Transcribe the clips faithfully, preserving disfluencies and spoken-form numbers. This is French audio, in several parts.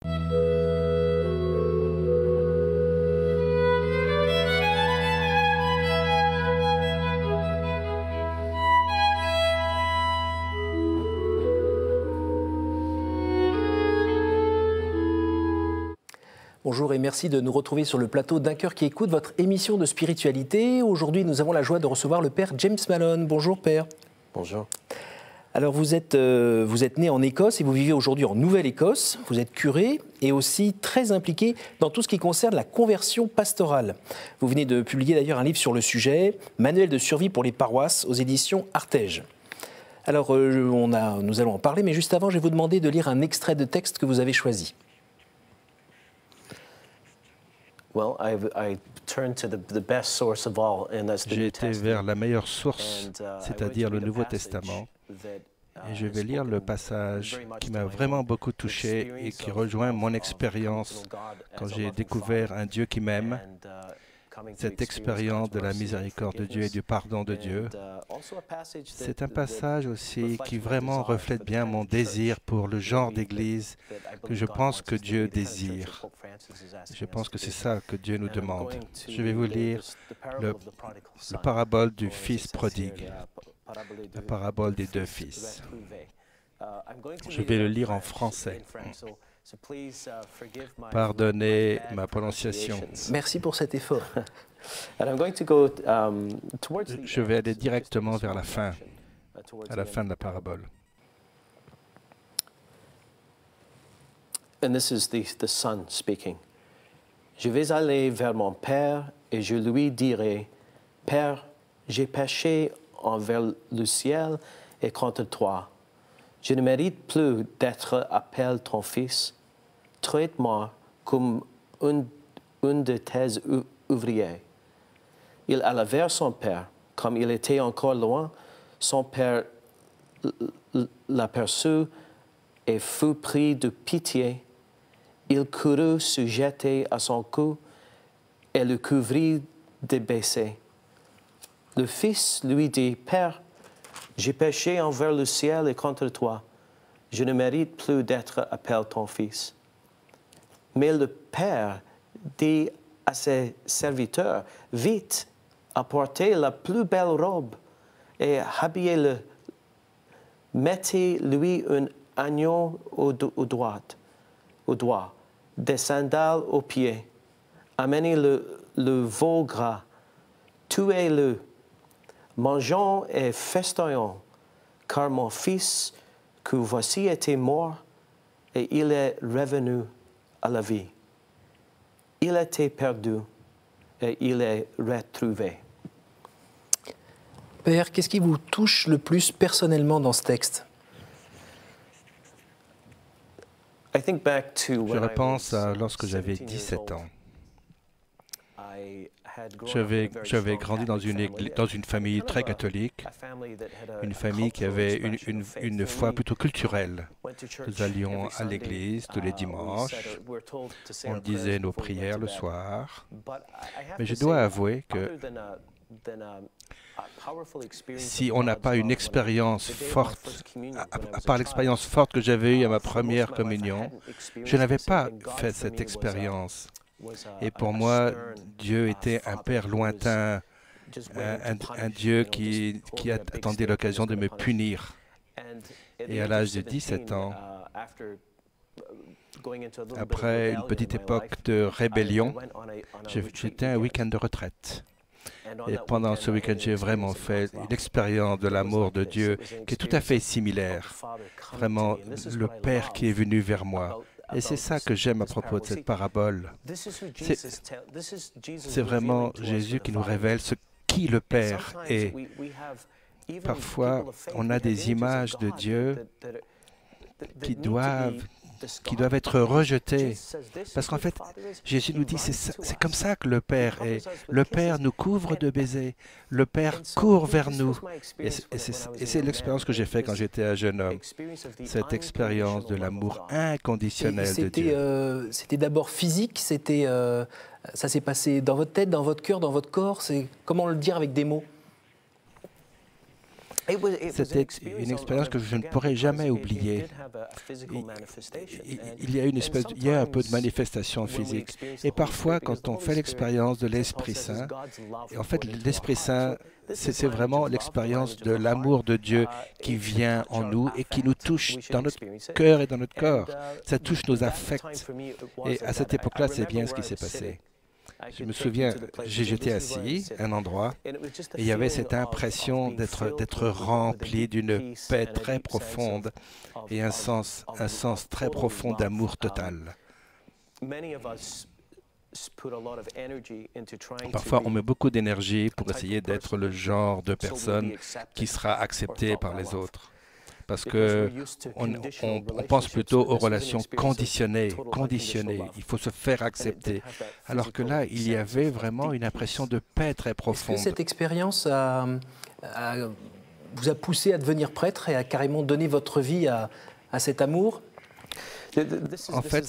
Bonjour et merci de nous retrouver sur le plateau d'Un cœur qui écoute, votre émission de spiritualité. Aujourd'hui, nous avons la joie de recevoir le Père James Malone. Bonjour Père. Bonjour. Alors vous êtes, euh, vous êtes né en Écosse et vous vivez aujourd'hui en Nouvelle-Écosse. Vous êtes curé et aussi très impliqué dans tout ce qui concerne la conversion pastorale. Vous venez de publier d'ailleurs un livre sur le sujet, Manuel de survie pour les paroisses aux éditions Artege. Alors euh, on a, nous allons en parler, mais juste avant, je vais vous demander de lire un extrait de texte que vous avez choisi. J'ai été vers la meilleure source, c'est-à-dire le Nouveau Testament, et je vais lire le passage qui m'a vraiment beaucoup touché et qui rejoint mon expérience quand j'ai découvert un Dieu qui m'aime, cette expérience de la miséricorde de Dieu et du pardon de Dieu. C'est un passage aussi qui vraiment reflète bien mon désir pour le genre d'Église que je pense que Dieu désire. Je pense que c'est ça que Dieu nous demande. Je vais vous lire le, le parabole du Fils prodigue, la parabole des deux fils. Je vais le lire en français. Pardonnez ma prononciation. Merci pour cet effort. Je vais aller directement vers la fin, à la fin de la parabole. And this is the, the son speaking. Je vais aller vers mon père et je lui dirai, Père, j'ai péché envers le ciel et contre toi. Je ne mérite plus d'être appelé ton fils. Traite-moi comme un, un de tes ouvriers. Il alla vers son père. Comme il était encore loin, son père l'aperçut et fut pris de pitié. Il courut se jeter à son cou et le couvrit de baisers. Le fils lui dit, Père, j'ai péché envers le ciel et contre toi. Je ne mérite plus d'être appelé ton fils. Mais le père dit à ses serviteurs, vite, apportez la plus belle robe et habillez-le. Mettez-lui un agneau au, au doigt, au doigt, des sandales aux pieds. Amenez le, le veau gras, tuez-le. Mangeons et festonnons, car mon fils que voici était mort et il est revenu à la vie. Il était perdu et il est retrouvé. Père, qu'est-ce qui vous touche le plus personnellement dans ce texte? Je repense à lorsque j'avais dix-sept ans. J'avais, j'avais grandi dans une, église, dans une famille très catholique, une famille qui avait une, une, une foi plutôt culturelle. Nous allions à l'église tous les dimanches, on disait nos prières le soir, mais je dois avouer que si on n'a pas une expérience forte, à, à part l'expérience forte que j'avais eue à ma première communion, je n'avais pas fait cette expérience. Et pour moi, Dieu était un Père lointain, un, un, un Dieu qui, qui attendait l'occasion de me punir. Et à l'âge de dix-sept ans, après une petite époque de rébellion, j'étais un week-end de retraite. Et pendant ce week-end, j'ai vraiment fait une expérience de l'amour de Dieu qui est tout à fait similaire. Vraiment, le Père qui est venu vers moi. Et c'est ça que j'aime à propos de cette parabole. C'est vraiment Jésus qui nous révèle ce qui le Père est. Parfois, on a des images de Dieu qui doivent, qui doivent être rejetées. Parce qu'en fait, Jésus nous dit, c'est comme ça que le Père est. Le Père nous couvre de baisers. Le Père court vers nous. Et c'est l'expérience que j'ai faite quand j'étais un jeune homme. Cette expérience de l'amour inconditionnel de Dieu. Euh, C'était d'abord physique, c'était, euh, ça s'est passé dans votre tête, dans votre cœur, dans votre corps. Comment le dire avec des mots? C'était une expérience que je ne pourrai jamais oublier. Il y a une espèce, il y a un peu de manifestation physique. Et parfois, quand on fait l'expérience de l'Esprit Saint, et en fait, l'Esprit Saint, c'est vraiment l'expérience de l'amour de Dieu qui vient en nous et qui nous touche dans notre cœur et dans notre corps. Ça touche nos affects. Et à cette époque-là, c'est bien ce qui s'est passé. Je me souviens, j'étais assis à un endroit et il y avait cette impression d'être d'être rempli d'une paix très profonde et un sens, un sens très profond d'amour total. Parfois, on met beaucoup d'énergie pour essayer d'être le genre de personne qui sera acceptée par les autres. Parce qu'on on, on pense plutôt aux relations conditionnées, conditionnées. Il faut se faire accepter. Alors que là, il y avait vraiment une impression de paix très profonde. Est-ce que cette expérience a, a, vous a poussé à devenir prêtre et à carrément donner votre vie à, à cet amour? En fait,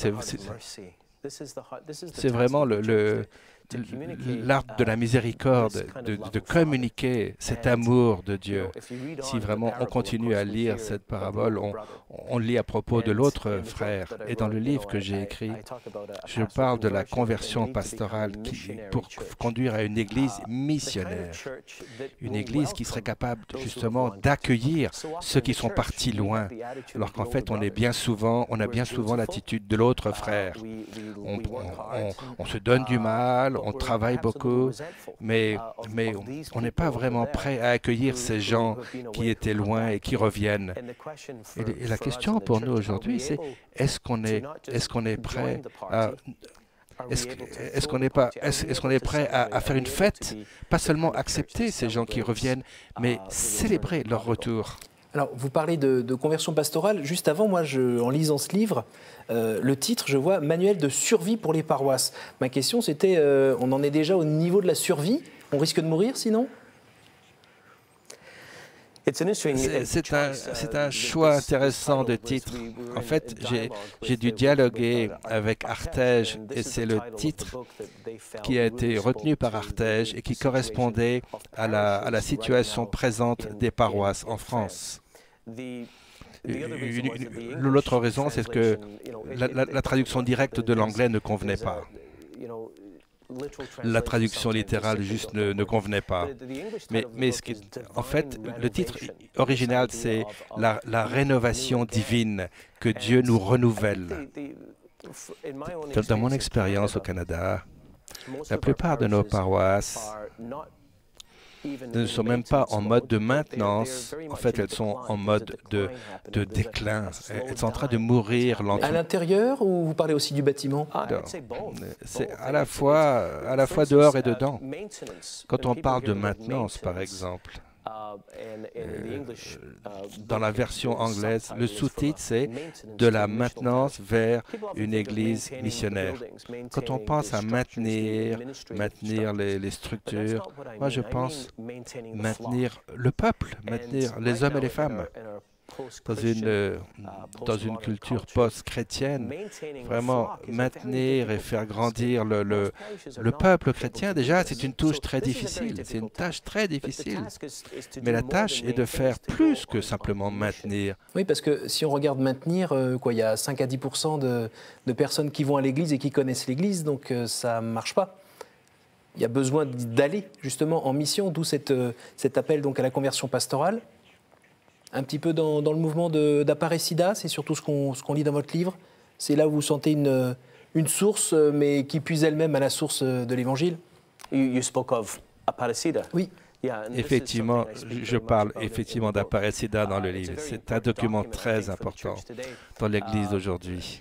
c'est vraiment le... le l'art de la miséricorde, de, de communiquer cet amour de Dieu. Si vraiment on continue à lire cette parabole, on, on lit à propos de l'autre frère. Et dans le livre que j'ai écrit, je parle de la conversion pastorale qui, pour conduire à une église missionnaire. Une église qui serait capable justement d'accueillir ceux qui sont partis loin. Alors qu'en fait, on est bien souvent, on a bien souvent l'attitude de l'autre frère. On, on, on, on se donne du mal, on travaille beaucoup, mais, mais on n'est pas vraiment prêt à accueillir ces gens qui étaient loin et qui reviennent. Et, et la question pour nous aujourd'hui, c'est est-ce qu'on est, est-ce qu'on est prêt à... Est-ce est qu'on n'est pas, est-ce, est-ce qu'on est prêt à, à faire une fête, pas seulement accepter ces gens qui reviennent, mais célébrer leur retour? Alors, vous parlez de, de conversion pastorale. Juste avant, moi, je, en lisant ce livre, euh, le titre, je vois « Manuel de survie pour les paroisses ». Ma question, c'était, euh, on en est déjà au niveau de la survie? On risque de mourir sinon? C'est un, c'est un choix intéressant de titre. En fait, j'ai dû dialoguer avec Artege et c'est le titre qui a été retenu par Artege et qui correspondait à la, à la situation présente des paroisses en France. L'autre raison, c'est que la, la, la traduction directe de l'anglais ne convenait pas. La traduction littérale juste ne, ne convenait pas. Mais, mais ce qui, en fait, le titre original, c'est la, la rénovation divine, que Dieu nous renouvelle. Dans mon expérience au Canada, la plupart de nos paroisses ne sont même pas en mode de maintenance. En fait, elles sont en mode de, de déclin. Elles sont en train de mourir lentement. À l'intérieur ou vous parlez aussi du bâtiment? C'est à la fois, à la fois dehors et dedans. Quand on parle de maintenance, par exemple, euh, dans la version anglaise, le sous-titre, c'est « De la maintenance vers une église missionnaire ». Quand on pense à maintenir, maintenir les, les structures, moi je pense maintenir le peuple, maintenir les hommes et les femmes. Dans une, dans une culture post-chrétienne, vraiment maintenir et faire grandir le, le, le peuple chrétien, déjà, c'est une touche très difficile, c'est une tâche très difficile. Mais la tâche est de faire plus que simplement maintenir. Oui, parce que si on regarde maintenir, euh, quoi, il y a cinq à dix pour cent de, de personnes qui vont à l'église et qui connaissent l'église, donc euh, ça ne marche pas. Il y a besoin d'aller justement en mission, d'où cette, euh, cet appel donc, à la conversion pastorale. Un petit peu dans, dans le mouvement d'Aparecida, c'est surtout ce qu'on ce qu'on lit dans votre livre. C'est là où vous sentez une, une source, mais qui puise elle-même à la source de l'Évangile. You, you spoke of Aparecida. Oui. Effectivement, je parle effectivement d'Aparecida dans le livre. C'est un document très important dans l'Église d'aujourd'hui.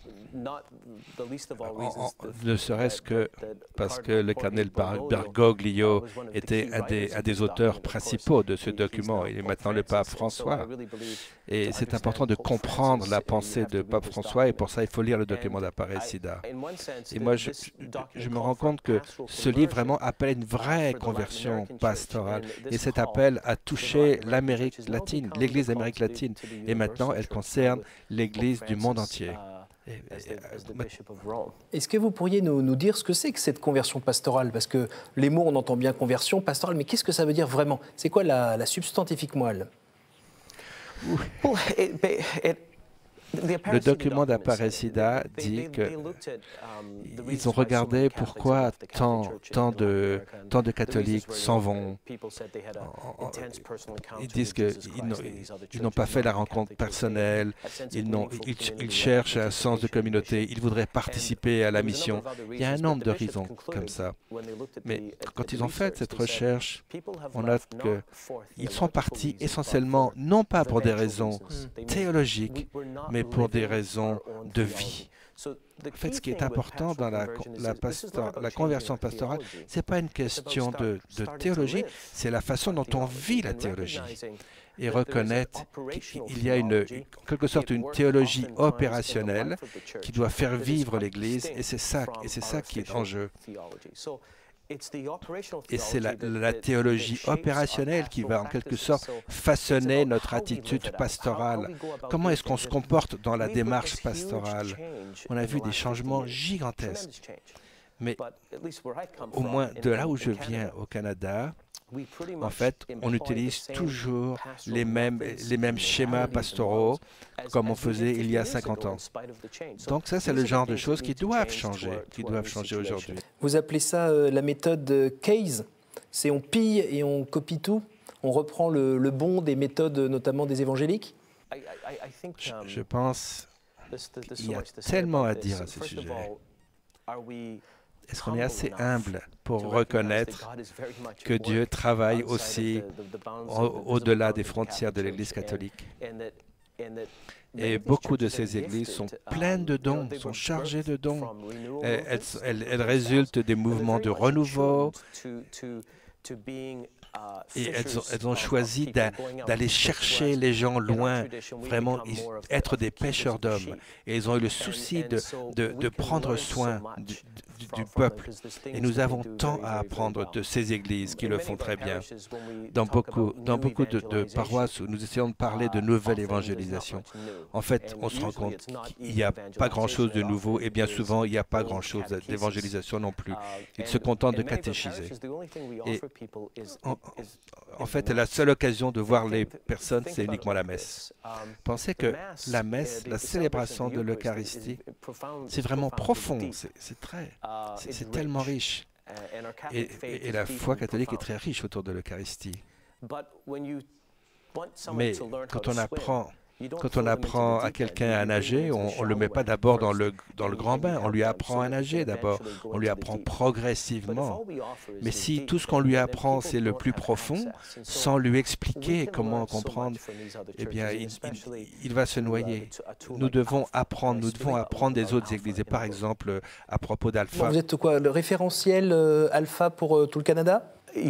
Ne serait-ce que parce que le cardinal Bergoglio était un des, un des auteurs principaux de ce document. Il est maintenant le pape François. Et c'est important de comprendre la pensée de pape François et pour ça, il faut lire le document d'Aparecida. Et moi, je, je me rends compte que ce livre vraiment appelle une vraie conversion pastorale. Et cet appel a touché l'Amérique latine, l'Église d'Amérique latine. Et maintenant, elle concerne l'Église du monde entier. Est-ce que vous pourriez nous, nous dire ce que c'est que cette conversion pastorale? Parce que les mots, on entend bien conversion, pastorale, mais qu'est-ce que ça veut dire vraiment? C'est quoi la, la substantifique moelle? Well, it, it, Le document d'Aparecida dit qu'ils ont regardé pourquoi tant, tant, de, tant de catholiques s'en vont. Ils disent qu'ils n'ont pas fait la rencontre personnelle, ils, ils, ils cherchent un sens de communauté, ils voudraient participer à la mission. Il y a un nombre de raisons comme ça. Mais quand ils ont fait cette recherche, on note qu'ils sont partis essentiellement, non pas pour des raisons théologiques, mais pour des raisons de vie. En fait, ce qui est important dans la, la, pastor, la conversion pastorale, ce n'est pas une question de, de théologie, c'est la façon dont on vit la théologie. Et reconnaître qu'il y a une, en quelque sorte une théologie opérationnelle qui doit faire vivre l'Église, et c'est ça, et c'est ça qui est en jeu. Et c'est la, la théologie opérationnelle qui va en quelque sorte façonner notre attitude pastorale. Comment est-ce qu'on se comporte dans la démarche pastorale? On a vu des changements gigantesques. Mais au moins de là où je viens au Canada, en fait, on utilise toujours les mêmes, les mêmes schémas pastoraux comme on faisait il y a cinquante ans. Donc ça, c'est le genre de choses qui doivent changer, qui doivent changer aujourd'hui. Vous appelez ça euh, la méthode Case? C'est on pille et on copie tout? On reprend le, le bon des méthodes, notamment des évangéliques? Je, je pense qu'il y a tellement à dire à ce sujet. Est-ce qu'on est assez humble pour reconnaître que Dieu travaille aussi au-delà des frontières de l'Église catholique? Et beaucoup de ces églises sont pleines de dons, sont chargées de dons. Elles, elles, elles résultent des mouvements de renouveau. Et elles ont, elles ont choisi d'aller chercher les gens loin, vraiment être des pêcheurs d'hommes. Et ils ont eu le souci de, de, de prendre soin du, du, du peuple. Et nous avons tant à apprendre de ces églises qui le font très bien. Dans beaucoup, dans beaucoup de, de paroisses où nous essayons de parler de nouvelle évangélisation, en fait, on se rend compte qu'il n'y a pas grand-chose de nouveau et bien souvent, il n'y a pas grand-chose d'évangélisation non plus. Ils se contentent de catéchiser. Et en, En fait, la seule occasion de voir les personnes, c'est uniquement la messe. Pensez que la messe, la célébration de l'Eucharistie, c'est vraiment profond, c'est très, c'est tellement riche. Et, et, et la foi catholique est très riche autour de l'Eucharistie. Mais quand on apprend... Quand on apprend à quelqu'un à nager, on ne le met pas d'abord dans le, dans le grand bain, on lui apprend à nager d'abord, on lui apprend progressivement. Mais si tout ce qu'on lui apprend, c'est le plus profond, sans lui expliquer comment comprendre, eh bien, il, il, il va se noyer. Nous devons apprendre, nous devons apprendre des autres églises. Et par exemple, à propos d'Alpha. Vous êtes quoi, le référentiel euh, Alpha pour euh, tout le Canada?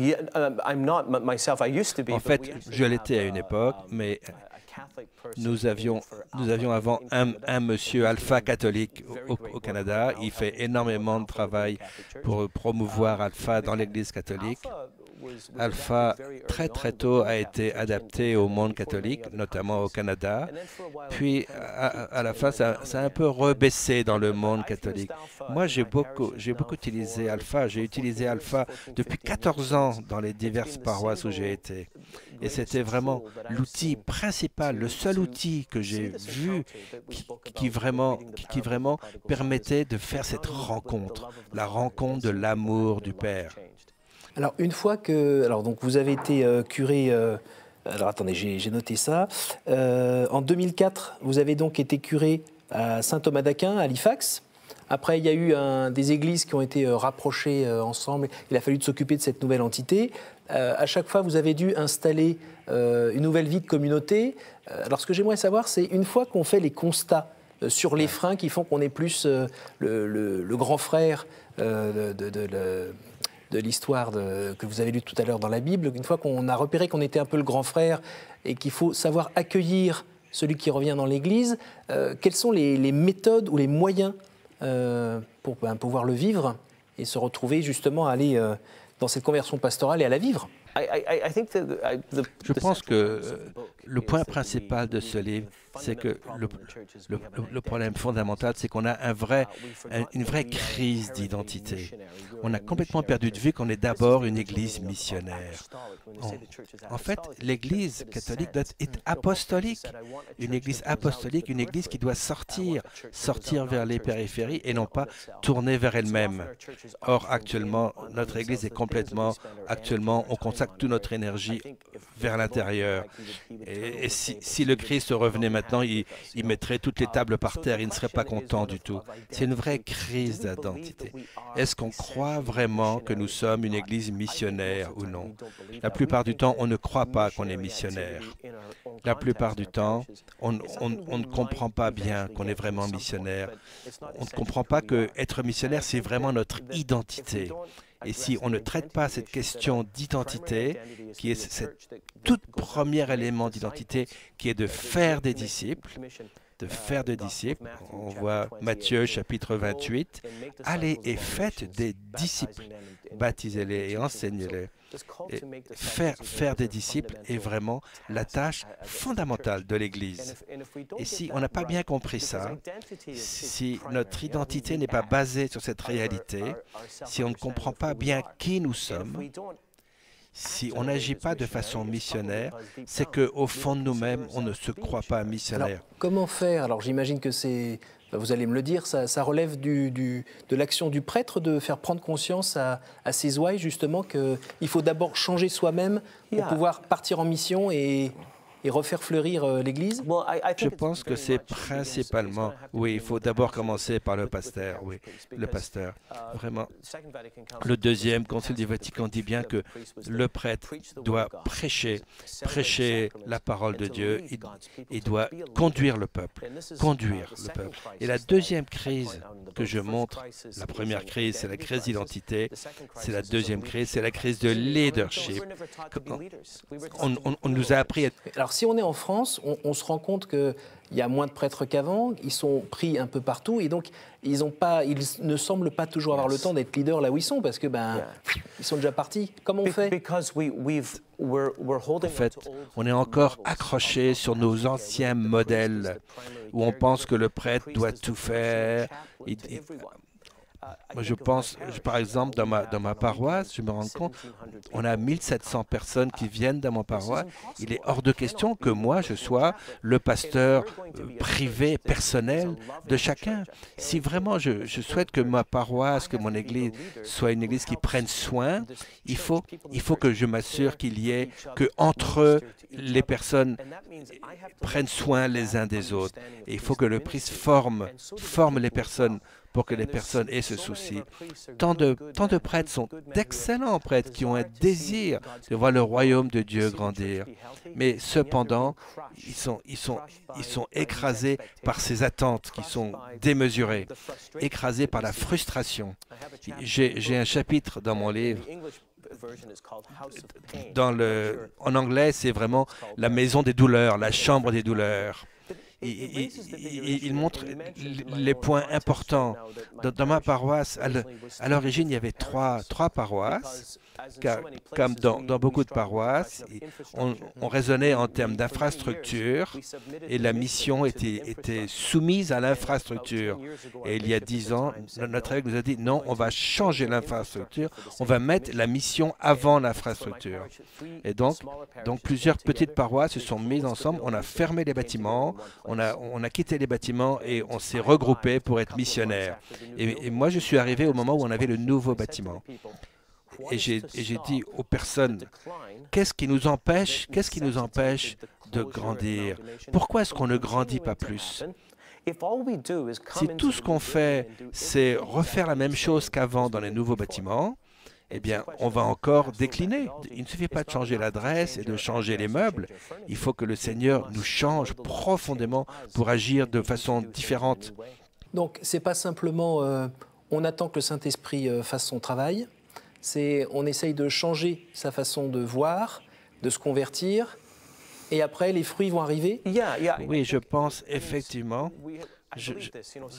En fait, je l'étais à une époque, mais... Nous avions, nous avions avant un, un monsieur alpha catholique au, au Canada. Il fait énormément de travail pour promouvoir Alpha dans l'Église catholique. Alpha, très très tôt, a été adapté au monde catholique, notamment au Canada. Puis, à, à la fin, ça, ça a un peu rebaissé dans le monde catholique. Moi, j'ai beaucoup, j'ai beaucoup utilisé Alpha. J'ai utilisé Alpha depuis quatorze ans dans les diverses paroisses où j'ai été. Et c'était vraiment l'outil principal, le seul outil que j'ai vu qui, qui, vraiment, qui, qui vraiment permettait de faire cette rencontre, la rencontre de l'amour du Père. Alors, une fois que... Alors, donc, vous avez été euh, curé... Euh, alors, attendez, j'ai noté ça. Euh, en deux mille quatre, vous avez donc été curé à Saint-Thomas d'Aquin, à Halifax. Après, il y a eu un, des églises qui ont été euh, rapprochées euh, ensemble. Il a fallu de s'occuper de cette nouvelle entité. Euh, à chaque fois, vous avez dû installer euh, une nouvelle vie de communauté. Euh, alors, ce que j'aimerais savoir, c'est une fois qu'on fait les constats euh, sur les freins qui font qu'on est plus euh, le, le, le grand frère euh, de... de, de, de de l'histoire que vous avez lue tout à l'heure dans la Bible, une fois qu'on a repéré qu'on était un peu le grand frère et qu'il faut savoir accueillir celui qui revient dans l'Église, euh, quelles sont les, les méthodes ou les moyens euh, pour ben, pouvoir le vivre et se retrouver justement à aller euh, dans cette conversion pastorale et à la vivre? Je pense que le point principal de ce livre, c'est que le, le, le problème fondamental, c'est qu'on a un vrai, un, une vraie crise d'identité. On a complètement perdu de vue qu'on est d'abord une Église missionnaire. On, en fait, l'Église catholique doit être apostolique. Une Église apostolique, une Église qui doit sortir, sortir vers les périphéries et non pas tourner vers elle-même. Or, actuellement, notre Église est complètement, actuellement, on consacre toute notre énergie vers l'intérieur. Et, et si, si le Christ revenait maintenant, il, il mettrait toutes les tables par terre, il ne serait pas content du tout. C'est une vraie crise d'identité. Est-ce qu'on croit vraiment que nous sommes une Église missionnaire ou non? La plupart du temps, on ne croit pas qu'on est missionnaire. La plupart du temps, on, on, on ne comprend pas bien qu'on est vraiment missionnaire. On ne comprend pas que être missionnaire, c'est vraiment notre identité. Et si on ne traite pas cette question d'identité, qui est ce tout premier élément d'identité, qui est de faire des disciples, de faire des disciples, on voit Matthieu chapitre vingt-huit, « Allez et faites des disciples, baptisez-les et enseignez-les ». Faire, faire des disciples est vraiment la tâche fondamentale de l'Église. Et si on n'a pas bien compris ça, si notre identité n'est pas basée sur cette réalité, si on ne comprend pas bien qui nous sommes, si on n'agit pas de façon missionnaire, c'est qu'au fond de nous-mêmes, on ne se croit pas missionnaire. Alors, comment faire? Alors j'imagine que c'est... Vous allez me le dire, ça, ça relève du, du, de l'action du prêtre de faire prendre conscience à, à ses ouailles, justement, qu'il faut d'abord changer soi-même pour yeah. pouvoir partir en mission et, et refaire fleurir euh, l'Église. Je pense que c'est principalement, oui, il faut d'abord commencer par le pasteur, oui, le pasteur, vraiment. Le deuxième concile du Vatican dit bien que le prêtre doit prêcher, prêcher la parole de Dieu, il, il doit conduire le peuple, conduire le peuple. Et la deuxième crise que je montre, la première crise, c'est la crise d'identité, c'est la deuxième crise, c'est la crise de leadership. On, on, on nous a appris à... Alors, si on est en France, on, on se rend compte qu'il y a moins de prêtres qu'avant, ils sont pris un peu partout et donc ils, ont pas, ils ne semblent pas toujours avoir le temps d'être leaders là où ils sont parce que ben, yeah. ils sont déjà partis. Comment on fait? En fait, on est encore accroché sur nos anciens modèles où on pense que le prêtre doit tout faire. Il, il, Moi, je pense, je, par exemple, dans ma, dans ma paroisse, je me rends compte, on a mille sept cents personnes qui viennent dans ma paroisse. Il est hors de question que moi, je sois le pasteur privé, personnel de chacun. Si vraiment je, je souhaite que ma paroisse, que mon église soit une église qui prenne soin, il faut, il faut que je m'assure qu'il y ait, que entre eux, les personnes prennent soin les uns des autres. Et il faut que le Christ forme, forme les personnes pour que les personnes aient ce souci. Tant de, tant de prêtres sont d'excellents prêtres qui ont un désir de voir le royaume de Dieu grandir. Mais cependant, ils sont, ils sont, ils sont écrasés par ces attentes qui sont démesurées, écrasés par la frustration. J'ai, j'ai un chapitre dans mon livre. Dans le, en anglais, c'est vraiment la maison des douleurs, la chambre des douleurs. Il, il, il, il montre les points importants. Dans, dans ma paroisse, à l'origine, il y avait trois, trois paroisses. Car, comme dans, dans beaucoup de paroisses, on, on raisonnait en termes d'infrastructure et la mission était, était soumise à l'infrastructure. Et il y a dix ans, notre évêque nous a dit non, on va changer l'infrastructure, on va mettre la mission avant l'infrastructure. Et donc, donc, plusieurs petites paroisses se sont mises ensemble, on a fermé les bâtiments, on a, on a quitté les bâtiments et on s'est regroupés pour être missionnaires. Et, et moi, je suis arrivé au moment où on avait le nouveau bâtiment. Et j'ai dit aux personnes, qu'est-ce qui nous empêche, qu'est-ce qui nous empêche de grandir? Pourquoi est-ce qu'on ne grandit pas plus? Si tout ce qu'on fait, c'est refaire la même chose qu'avant dans les nouveaux bâtiments, eh bien, on va encore décliner. Il ne suffit pas de changer l'adresse et de changer les meubles. Il faut que le Seigneur nous change profondément pour agir de façon différente. Donc, ce n'est pas simplement euh, on attend que le Saint-Esprit euh, fasse son travail. C'est on essaye de changer sa façon de voir, de se convertir, et après, les fruits vont arriver. Oui, je pense effectivement. Je, je,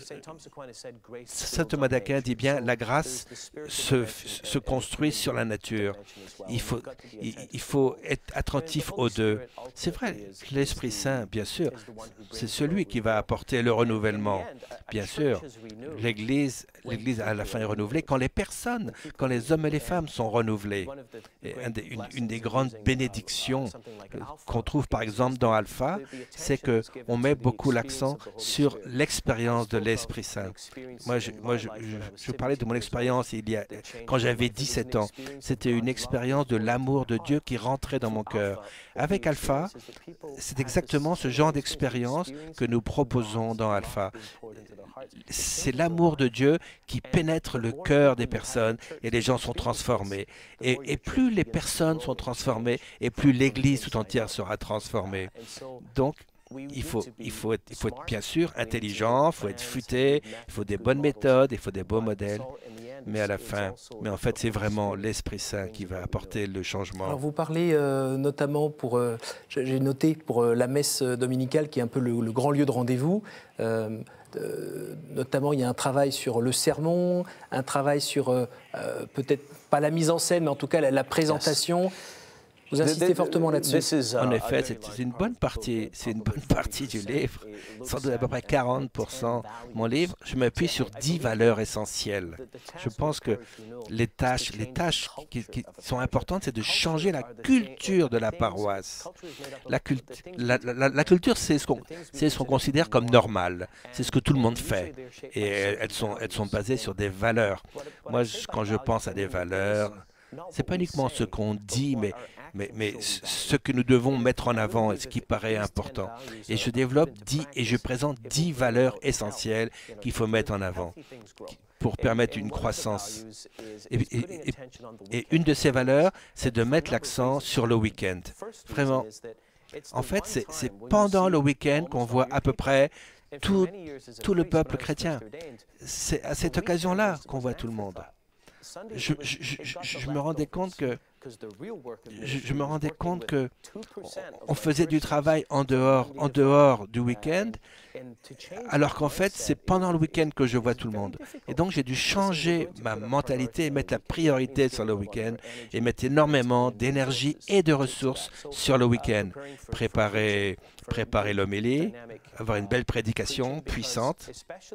Saint Thomas d'Aquin dit bien, la grâce se, se construit sur la nature. Il faut, il, il faut être attentif aux deux. C'est vrai, l'Esprit Saint, bien sûr, c'est celui qui va apporter le renouvellement. Bien sûr, l'Église, l'Église à la fin est renouvelée quand les personnes, quand les hommes et les femmes sont renouvelés. Et un des, une, une des grandes bénédictions qu'on trouve par exemple dans Alpha, c'est qu'on met beaucoup l'accent sur l'expérience de l'Esprit Saint. Moi, je, moi je, je, je parlais de mon expérience il y a, quand j'avais dix-sept ans. C'était une expérience de l'amour de Dieu qui rentrait dans mon cœur. Avec Alpha, c'est exactement ce genre d'expérience que nous proposons dans Alpha. C'est l'amour de Dieu qui pénètre le cœur des personnes et les gens sont transformés. Et, et plus les personnes sont transformées, et plus l'Église tout entière sera transformée. Donc, il faut, il, faut être, il faut être bien sûr intelligent, il faut être futé, il faut des bonnes méthodes, il faut des beaux modèles. Mais à la fin, mais en fait, c'est vraiment l'Esprit Saint qui va apporter le changement. Alors vous parlez euh, notamment pour, euh, j'ai noté pour euh, la messe dominicale qui est un peu le, le grand lieu de rendez-vous. Euh, euh, notamment, il y a un travail sur le sermon, un travail sur euh, euh, peut-être pas la mise en scène, mais en tout cas la, la présentation. Vous insistez fortement là-dessus. En effet, c'est une bonne partie, c'est une bonne partie du livre, sans doute à peu près quarante pour cent. Mon livre, je m'appuie sur dix valeurs essentielles. Je pense que les tâches, les tâches qui, qui sont importantes, c'est de changer la culture de la paroisse. La, cult, la, la, la culture, c'est ce qu'on ce qu'on considère comme normal. C'est ce que tout le monde fait. Et elles sont, elles sont basées sur des valeurs. Moi, je, quand je pense à des valeurs, c'est pas uniquement ce qu'on dit, mais, mais, mais ce que nous devons mettre en avant et ce qui paraît important. Et je développe dix et je présente dix valeurs essentielles qu'il faut mettre en avant pour permettre une croissance. Et, et, et, et une de ces valeurs, c'est de mettre l'accent sur le week-end. Vraiment. En fait, c'est pendant le week-end qu'on voit à peu près tout, tout le peuple chrétien. C'est à cette occasion-là qu'on voit tout le monde. Je, je, je, je me rendais compte que je, je me rendais compte que on faisait du travail en dehors, en dehors du week-end, alors qu'en fait c'est pendant le week-end que je vois tout le monde. Et donc j'ai dû changer ma mentalité et mettre la priorité sur le week-end et mettre énormément d'énergie et de ressources sur le week-end. Préparer, préparer l'homélie, avoir une belle prédication puissante.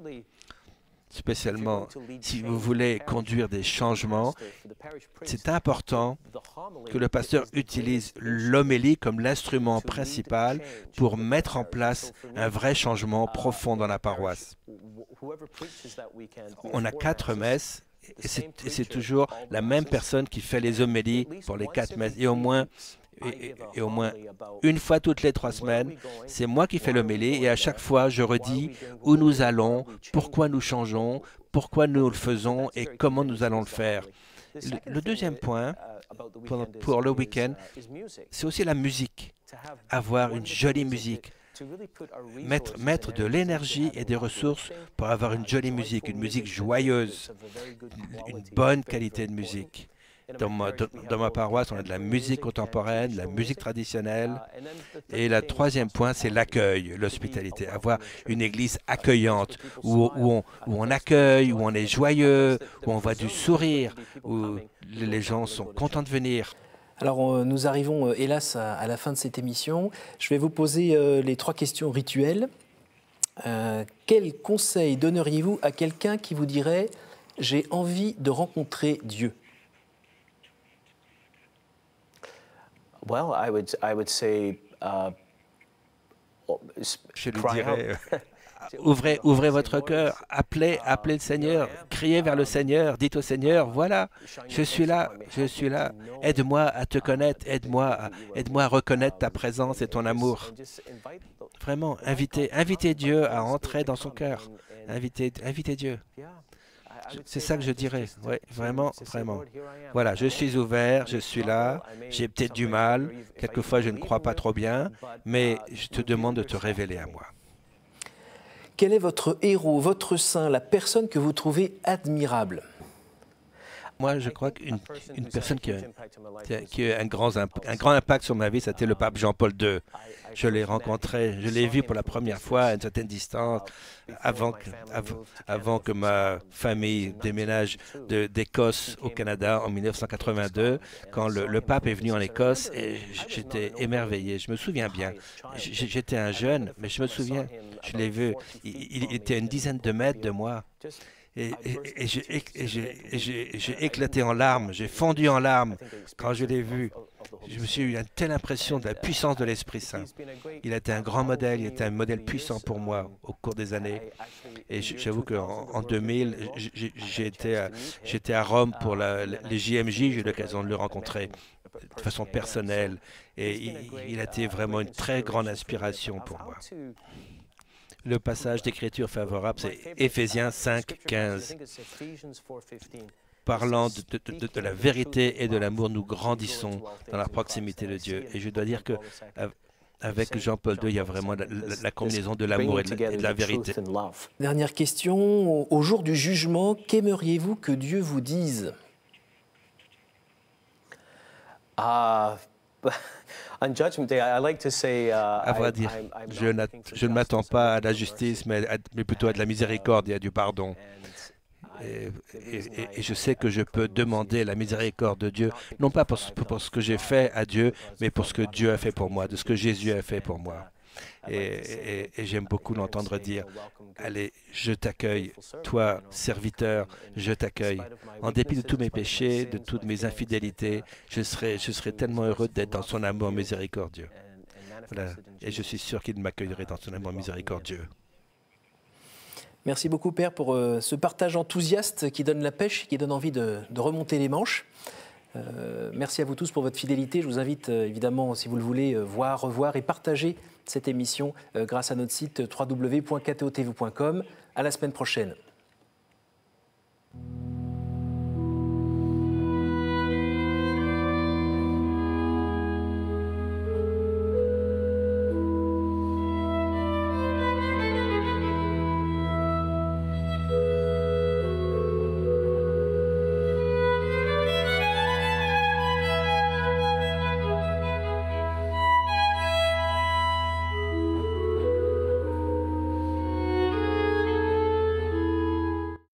Spécialement, si vous voulez conduire des changements, c'est important que le pasteur utilise l'homélie comme l'instrument principal pour mettre en place un vrai changement profond dans la paroisse. On a quatre messes et c'est toujours la même personne qui fait les homélies pour les quatre messes et au moins Et, et au moins une fois toutes les trois semaines, c'est moi qui fais l'homélie et à chaque fois je redis où nous allons, pourquoi nous changeons, pourquoi nous le faisons et comment nous allons le faire. Le, le deuxième point pour, pour le week-end, c'est aussi la musique. Avoir une jolie musique. Mettre, mettre de l'énergie et des ressources pour avoir une jolie musique, une musique joyeuse, une bonne qualité de musique. Dans ma, dans ma paroisse, on a de la musique contemporaine, de la musique traditionnelle. Et le troisième point, c'est l'accueil, l'hospitalité. Avoir une église accueillante, où, où, on, où on accueille, où on est joyeux, où on voit du sourire, où les gens sont contents de venir. Alors, nous arrivons, hélas, à, à la fin de cette émission. Je vais vous poser euh, les trois questions rituelles. Euh, quel conseil donneriez-vous à quelqu'un qui vous dirait « j'ai envie de rencontrer Dieu » ? Well, I would, I would say, uh, je lui dirais, ouvrez, ouvrez votre cœur, appelez, appelez le Seigneur, criez vers le Seigneur, dites au Seigneur, voilà, je suis là, je suis là, aide-moi à te connaître, aide-moi aide-moi à reconnaître ta présence et ton amour. Vraiment, invitez, invitez Dieu à entrer dans son cœur, invitez, invitez Dieu. C'est ça que je dirais, oui, vraiment, vraiment. Voilà, je suis ouvert, je suis là, j'ai peut-être du mal, quelquefois je ne crois pas trop bien, mais je te demande de te révéler à moi. Quel est votre héros, votre saint, la personne que vous trouvez admirable ? Moi, je crois qu'une une personne qui a, qui a, qui a un, grand, un grand impact sur ma vie, c'était le pape Jean-Paul deux. Je l'ai rencontré, je l'ai vu pour la première fois à une certaine distance, avant que, avant, avant que ma famille déménage d'Écosse au Canada en mille neuf cent quatre-vingt-deux, quand le, le pape est venu en Écosse, et j'étais émerveillé. Je me souviens bien. J'étais un jeune, mais je me souviens, je l'ai vu, il, il était à une dizaine de mètres de moi. Et, et, et j'ai éclaté en larmes, j'ai fondu en larmes quand je l'ai vu. Je me suis eu une telle impression de la puissance de l'Esprit Saint. Il a été un grand modèle, il était un modèle puissant pour moi au cours des années. Et j'avoue qu'en en deux mille, j'étais à, j'étais à Rome pour la, les J M J, j'ai eu l'occasion de le rencontrer de façon personnelle. Et il, il a été vraiment une très grande inspiration pour moi. Le passage d'écriture favorable, c'est Éphésiens cinq, quinze. Parlant de, de, de, de la vérité et de l'amour, nous grandissons dans la proximité de Dieu. Et je dois dire que avec Jean-Paul deux, il y a vraiment la, la, la combinaison de l'amour et, et de la vérité. Dernière question. Au jour du jugement, qu'aimeriez-vous que Dieu vous dise? Ah. On Judgment Day, I like to say, uh, à vrai dire, je, je ne m'attends pas à la justice, mais, à, mais plutôt à de la miséricorde et à du pardon. Et, et, et je sais que je peux demander la miséricorde de Dieu, non pas pour, pour ce que j'ai fait à Dieu, mais pour ce que Dieu a fait pour moi, de ce que Jésus a fait pour moi. Et, et, et j'aime beaucoup l'entendre dire, allez, je t'accueille, toi, serviteur, je t'accueille. En dépit de tous mes péchés, de toutes mes infidélités, je serai, je serai tellement heureux d'être dans son amour miséricordieux. Voilà. Et je suis sûr qu'il m'accueillerait dans son amour miséricordieux. Merci beaucoup, Père, pour euh, ce partage enthousiaste qui donne la pêche, qui donne envie de, de remonter les manches. Euh, merci à vous tous pour votre fidélité. Je vous invite euh, évidemment, si vous le voulez, euh, voir, revoir et partager cette émission euh, grâce à notre site w w w point k t o t v point com. À la semaine prochaine.